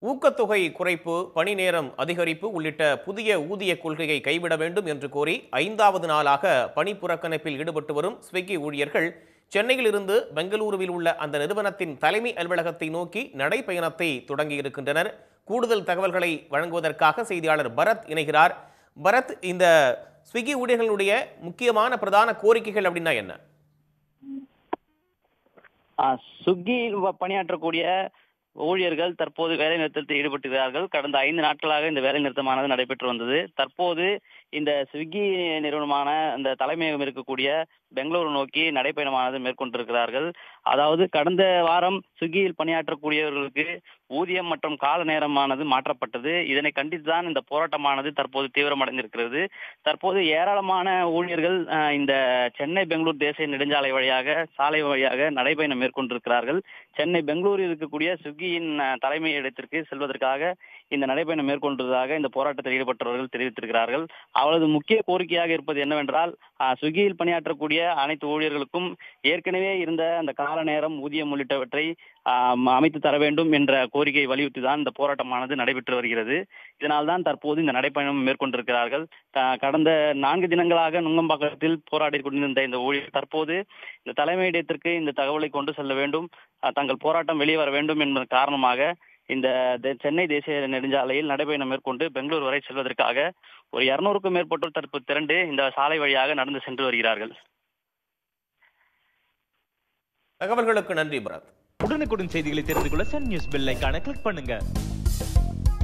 ஊக்கத்தொகை குறைப்பு, பணி நேரம் அதிகரிப்பு உள்ளிட்ட புதிய ஊதிய கொள்கையை கைவிட வேண்டும் என்று கோரி 5வது நாளாக பணி புறக்கணிப்பில் ஈடுபட்டு வரும் ஸ்விக்கி ஊழியர்கள் சென்னையில் இருந்து பெங்களூருவில் உள்ள அந்த நிறுவனத்தின் தலைமை அலுவலகத்தை நோக்கி நடைபயணத்தை தொடங்கியிருக்கின்றனர். கூடுதல் தகவல்களை வழங்குவதற்காக செய்தியாளர் பரத் இணைகிறார். பரத், இந்த ஸ்விக்கி ஊழியர்களுடைய முக்கியமான பிரதான கோரிக்கைகள் அப்படின்னா என்ன? ஸ்விக்கியில் பணியாற்றக்கூடிய ஊழியர்கள் தற்போது வேலை நிறுத்தத்தில் ஈடுபட்டுகிறார்கள். கடந்த 5 நாட்களாக இந்த வேலை நிறுத்தமானது நடைபெற்று வந்தது. தற்போது இந்த ஸ்விக்கி நிறுவனமான இந்த தலைமையகம் இருக்கக்கூடிய பெங்களூரு நோக்கி நடைபயணமானது மேற்கொண்டிருக்கிறார்கள். அதாவது கடந்த வாரம் ஸ்விக்கியில் பணியாற்றக்கூடியவர்களுக்கு ஊதியம் மற்றும் கால நேரமானது மாற்றப்பட்டது. இதனை கண்டித்துதான் இந்த போராட்டமானது தற்போது தீவிரமடைந்திருக்கிறது. தற்போது ஏராளமான ஊழியர்கள் இந்த சென்னை பெங்களூர் தேசிய நெடுஞ்சாலை வழியாக சாலை வழியாக நடைபயணம் மேற்கொண்டிருக்கிறார்கள். சென்னை பெங்களூரில் இருக்கக்கூடிய ஸ்விக்கியின் தலைமை இடத்திற்கு செல்வதற்காக இந்த நடைபயணம் மேற்கொண்டதாக இந்த போராட்டத்தில் ஈடுபட்டவர்கள் தெரிவித்திருக்கிறார்கள். அவரது முக்கிய கோரிக்கையாக இருப்பது என்னவென்றால், ஸ்விக்கியில் பணியாற்றக்கூடிய அனைத்து ஊழியர்களுக்கும் ஏற்கனவே இருந்த அந்த கால நேரம், ஊதியம் உள்ளிட்டவற்றை அமைத்து தர வேண்டும் என்ற கோரிக்கையை வலியுறுத்திதான் இந்த போராட்டமானது நடைபெற்று வருகிறது. இதனால்தான் தற்போது இந்த நடைபயணம் மேற்கொண்டிருக்கிறார்கள். கடந்த 4 தினங்களாக நுங்கம்பாக்கத்தில் போராடி கொண்டிருந்த இந்த ஊழியர் தற்போது இந்த தலைமையிடத்திற்கு இந்த தகவலை கொண்டு செல்ல வேண்டும், தங்கள் போராட்டம் வெளியே வர வேண்டும் என்பதன் காரணமாக இந்த சென்னை தேசிய நெடுஞ்சாலையில் நடைபயணம் மேற்கொண்டு பெங்களூர் வரை செல்வதற்காக ஒரு 200க்கும் மேற்பட்டோர் தற்போது திரண்டு இந்த சாலை வழியாக நடந்து சென்று வருகிறார்கள். தகவல்களுக்கு நன்றி பரத். உடனுக்குடன் செய்திகளை தெரிந்து கொள்ள சன் நியூஸ் பெல் ஐகானை கிளிக் பண்ணுங்க.